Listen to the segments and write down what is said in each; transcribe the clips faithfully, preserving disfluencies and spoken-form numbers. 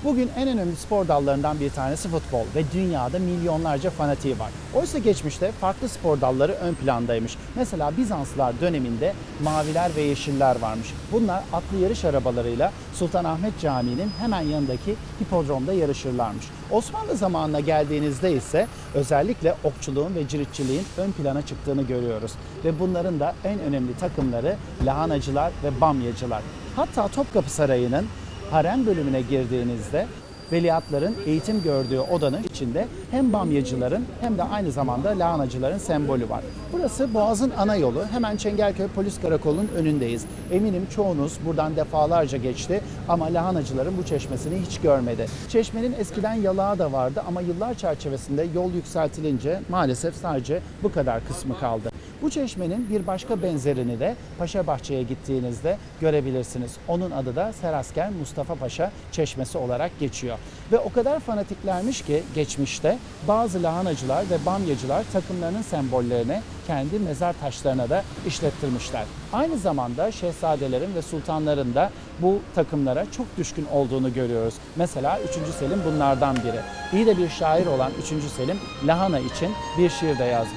Bugün en önemli spor dallarından bir tanesi futbol ve dünyada milyonlarca fanatiği var. Oysa geçmişte farklı spor dalları ön plandaymış. Mesela Bizanslılar döneminde maviler ve yeşiller varmış. Bunlar atlı yarış arabalarıyla Sultanahmet Camii'nin hemen yanındaki hipodromda yarışırlarmış. Osmanlı zamanına geldiğinizde ise özellikle okçuluğun ve ciritçiliğin ön plana çıktığını görüyoruz. Ve bunların da en önemli takımları lahanacılar ve bamyacılar. Hatta Topkapı Sarayı'nın harem bölümüne girdiğinizde veliahtların eğitim gördüğü odanın içinde hem bamyacıların hem de aynı zamanda lahanacıların sembolü var. Burası Boğaz'ın ana yolu. Hemen Çengelköy Polis Karakolu'nun önündeyiz. Eminim çoğunuz buradan defalarca geçti ama lahanacıların bu çeşmesini hiç görmedi. Çeşmenin eskiden yalağı da vardı ama yıllar çerçevesinde yol yükseltilince maalesef sadece bu kadar kısmı kaldı. Bu çeşmenin bir başka benzerini de Paşabahçe'ye gittiğinizde görebilirsiniz. Onun adı da Serasker Mustafa Paşa Çeşmesi olarak geçiyor. Ve o kadar fanatiklermiş ki geçmişte bazı lahanacılar ve bamyacılar takımlarının sembollerine kendi mezar taşlarına da işlettirmişler. Aynı zamanda şehzadelerin ve sultanların da bu takımlara çok düşkün olduğunu görüyoruz. Mesela üçüncü Selim bunlardan biri. İyi de bir şair olan üçüncü Selim lahana için bir şiir de yazmış.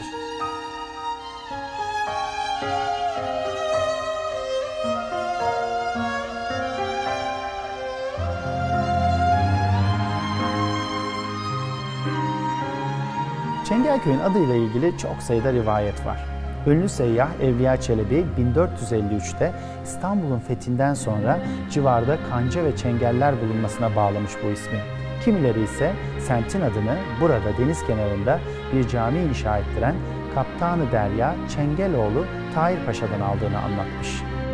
Çengelköy'ün adıyla ilgili çok sayıda rivayet var. Ünlü seyyah Evliya Çelebi bin dört yüz elli üç'te İstanbul'un fethinden sonra civarda kanca ve çengeller bulunmasına bağlamış bu ismi. Kimileri ise semtin adını burada deniz kenarında bir cami inşa ettiren Kaptanı Derya Çengeloğlu Tahir Paşa'dan aldığını anlatmış.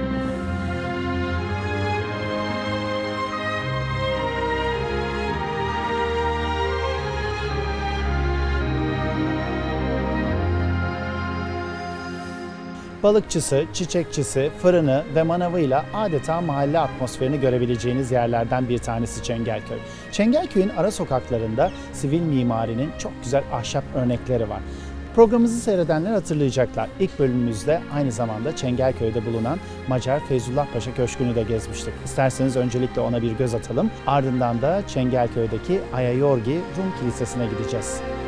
Balıkçısı, çiçekçisi, fırını ve manavıyla adeta mahalle atmosferini görebileceğiniz yerlerden bir tanesi Çengelköy. Çengelköy'ün ara sokaklarında sivil mimarinin çok güzel ahşap örnekleri var. Programımızı seyredenler hatırlayacaklar. İlk bölümümüzde aynı zamanda Çengelköy'de bulunan Macar Feyzullah Paşa Köşkü'nü de gezmiştik. İsterseniz öncelikle ona bir göz atalım. Ardından da Çengelköy'deki Ayayorgi Rum Kilisesi'ne gideceğiz.